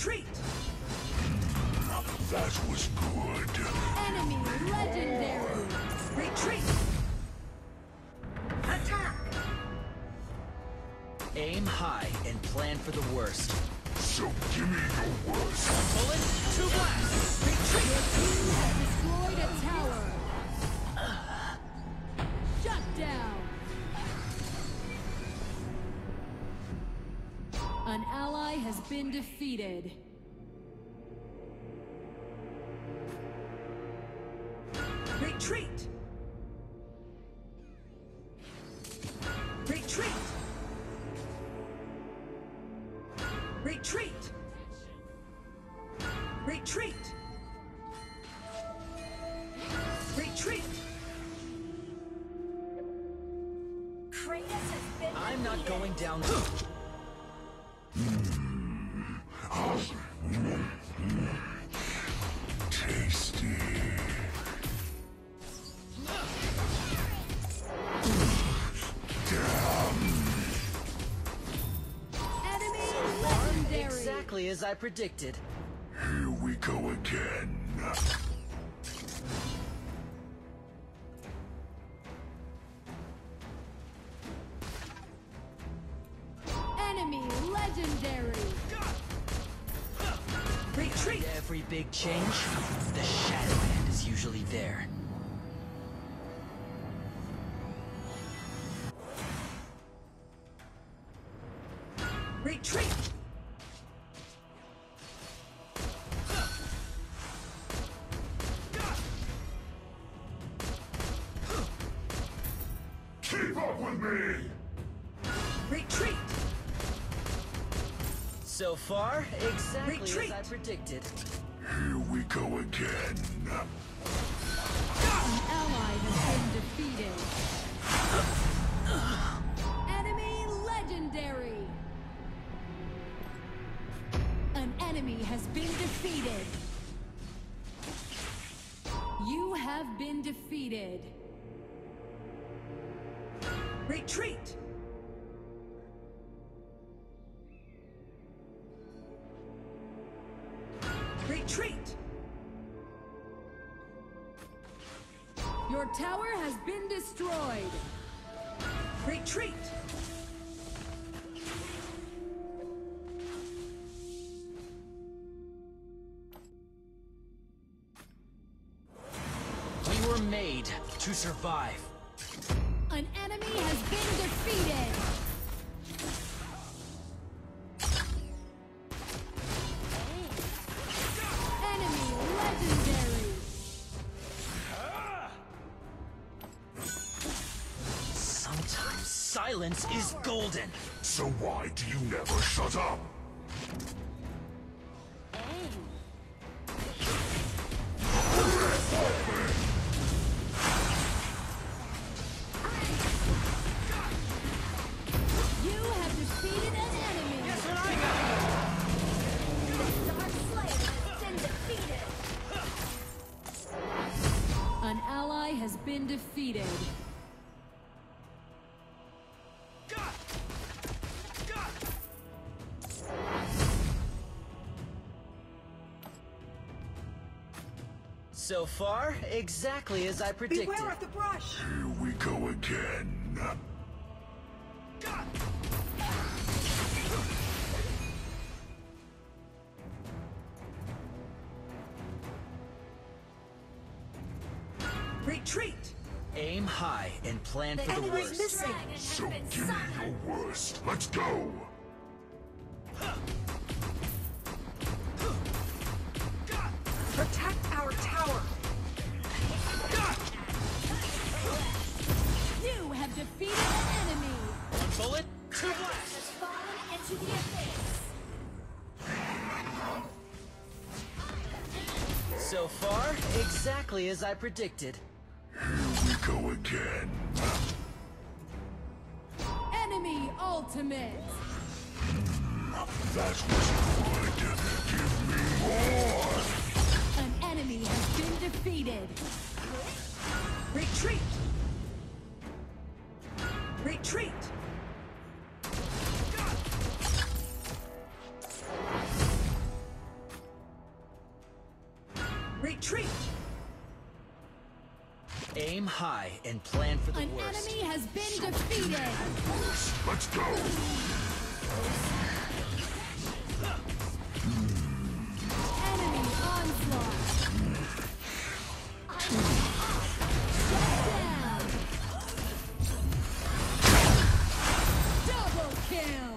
Retreat! That was good. Enemy legendary. Retreat! Attack! Aim high and plan for the worst. So give me your worst. Bullet to blast! Your team has destroyed a tower. Shut down. An ally has been defeated. Retreat! Retreat! Retreat! Retreat! Retreat! Kratos has been I'm not defeated. going down. Tasty. Enemy legendary. Exactly as I predicted. Here we go again. Enemy legendary. Retreat! Every big change, the shadow hand is usually there. Retreat! Keep up with me! Retreat! So far, exactly Retreat. as I predicted. Here we go again. An ally has been defeated. Enemy legendary. An enemy has been defeated. You have been defeated. Retreat! Retreat! Your tower has been destroyed. Retreat! We were made to survive. An enemy has been defeated. Enemy legendary. Sometimes silence is golden. So why do you never shut up? You have defeated an enemy. Dark Slayer has been defeated. An ally has been defeated. So far, exactly as I predicted. Beware of the brush! Here we go again. Retreat! Aim high and plan The for the enemy's worst. missing. So give me your worst. Let's go. Protect our tower! You have defeated an enemy. Bullet to blast! Has fallen into the abyss. So far, exactly as I predicted. Here we go again. Enemy ultimate. That was good. Give me more. An enemy has been defeated. Retreat! Retreat! Aim high and plan for the An worst. enemy has been defeated. Let's go. Enemy onslaught. Shut down. Double kill.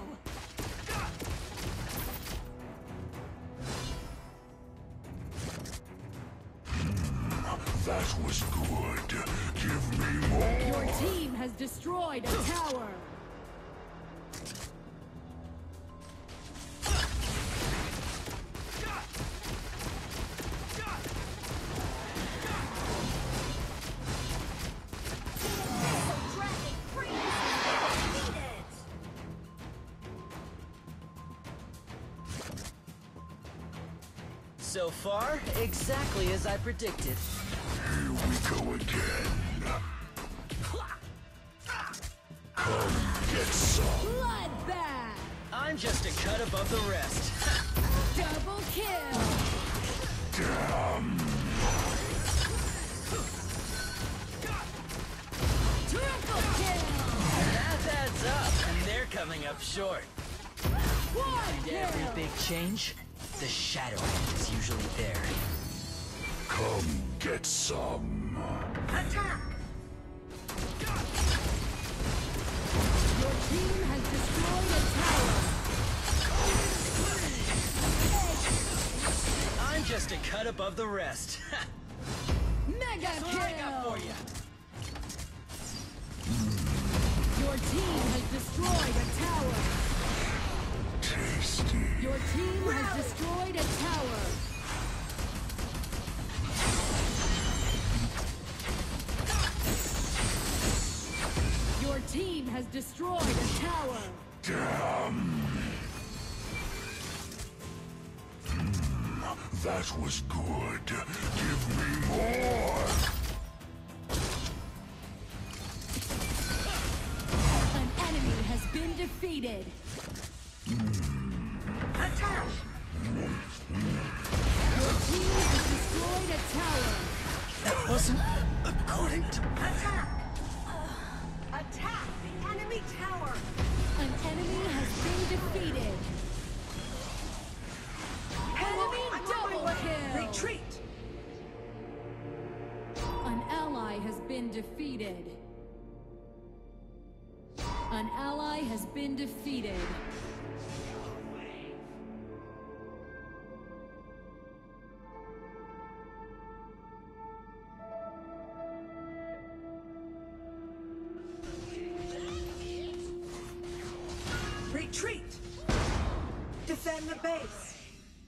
That was good. Give me more. Your team has destroyed a tower. Dragon previously defeated. So far, exactly as I predicted. Here we go again. Come get some. Bloodbath. I'm just a cut above the rest. Double kill. Damn. Triple kill. That adds up, and they're coming up short. Quad And every kill. big change, the shadow hand is usually there. Come get some. Attack! Your team has destroyed a tower. I'm just a cut above the rest. Mega That's what I got kill. for you. Your team has destroyed a tower. Tasty. Your team has destroyed a tower. Your team has destroyed a tower. Damn. That was good. Give me more. An enemy has been defeated. Attack! Your team has destroyed a tower. That wasn't according to... Attack! Attack the enemy tower! An enemy has been defeated. Enemy I'm on double my way. kill. Retreat! An ally has been defeated. An ally has been defeated. Retreat! Defend the base!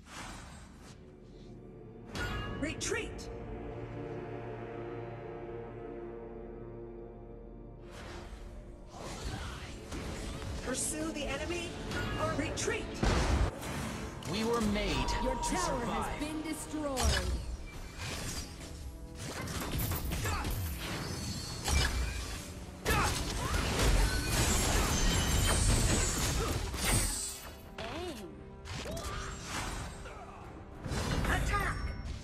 Retreat! Pursue the enemy or retreat! We were made Your to tower survive. has been destroyed. Attack!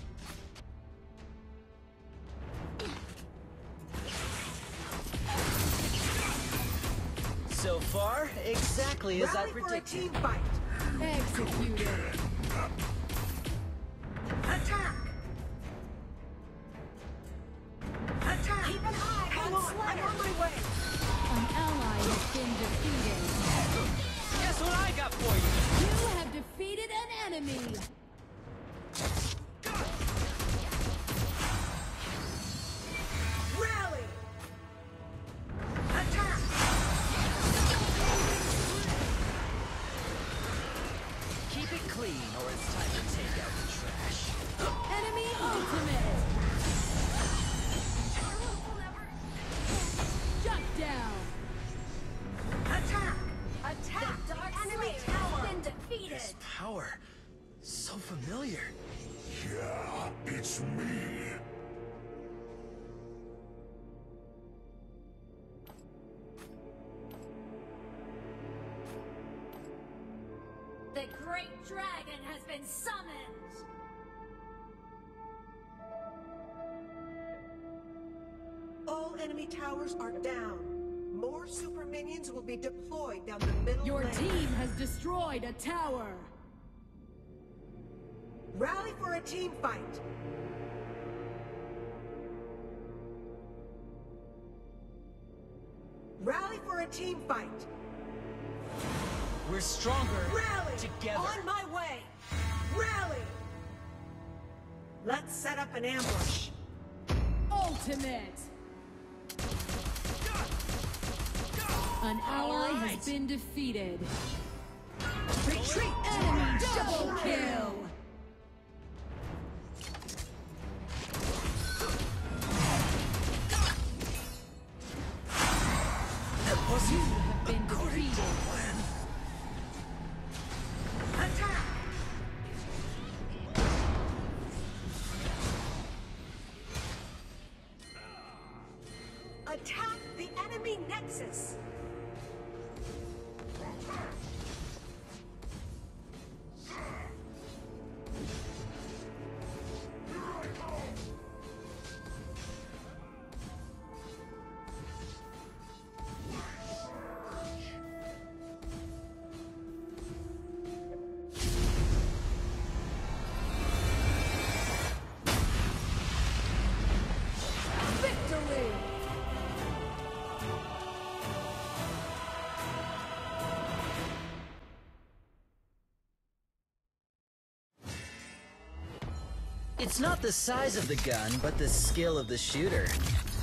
So far, exactly as I Rally for a predicted. team fight! Executed. Attack! Attack! Keep an eye Hang on on, I'm Slayer. on my way! An ally has been defeated. Guess what I got for you? You have defeated an enemy. Rally! Attack! Keep it clean, or it's time to take out the trash. Enemy ultimate. Shut down. Attack! Attack! The Dark enemy Slayer tower! has been defeated. This power, so familiar. Yeah, it's me. The great dragon has been summoned. enemy towers are down. More super minions will be deployed down the middle Your lane. team has destroyed a tower. Rally for a team fight. Rally for a team fight. We're stronger Rally! together. On my way! Rally! Let's set up an ambush. Ultimate. An ally has been defeated. Retreat! Enemy double kill. You have been defeated. Attack! Attack the enemy nexus! Victory. It's not the size of the gun, but the skill of the shooter.